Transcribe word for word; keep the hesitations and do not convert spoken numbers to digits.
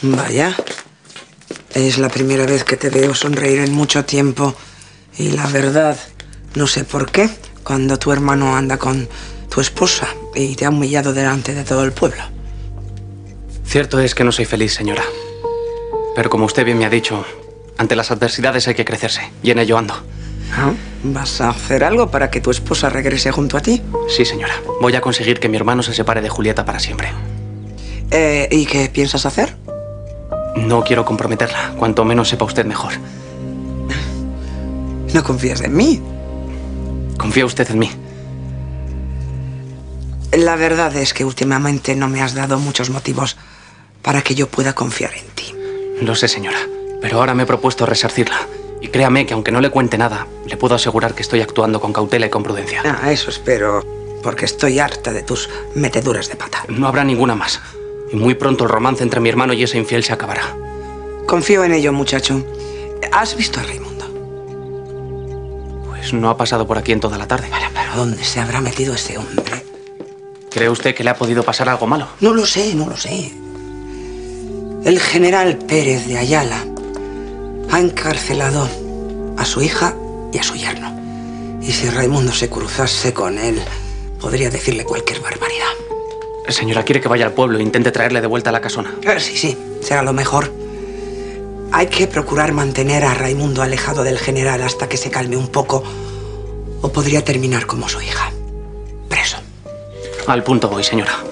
Vaya. Es la primera vez que te veo sonreír en mucho tiempo. Y la verdad, no sé por qué, cuando tu hermano anda con tu esposa y te ha humillado delante de todo el pueblo. Cierto es que no soy feliz, señora. Pero como usted bien me ha dicho, ante las adversidades hay que crecerse. Y en ello ando. ¿Ah? ¿Vas a hacer algo para que tu esposa regrese junto a ti? Sí, señora. Voy a conseguir que mi hermano se separe de Julieta para siempre. Eh, ¿Y qué piensas hacer? No quiero comprometerla. Cuanto menos sepa usted, mejor. ¿No confías en mí? ¿Confía usted en mí? La verdad es que últimamente no me has dado muchos motivos para que yo pueda confiar en ti. Lo sé, señora. Pero ahora me he propuesto resarcirla. Y créame que aunque no le cuente nada, le puedo asegurar que estoy actuando con cautela y con prudencia. Ah, eso espero, porque estoy harta de tus meteduras de pata. No habrá ninguna más. Y muy pronto el romance entre mi hermano y ese infiel se acabará. Confío en ello, muchacho. ¿Has visto a Raimundo? Pues no ha pasado por aquí en toda la tarde. Pero, pero ¿dónde se habrá metido ese hombre? ¿Cree usted que le ha podido pasar algo malo? No lo sé, no lo sé. El general Pérez de Ayala ha encarcelado a su hija y a su yerno. Y si Raimundo se cruzase con él, podría decirle cualquier barbaridad. Señora, ¿quiere que vaya al pueblo e intente traerle de vuelta a la casona? Eh, sí, sí, será lo mejor. Hay que procurar mantener a Raimundo alejado del general hasta que se calme un poco, o podría terminar como su hija, preso. Al punto voy, señora.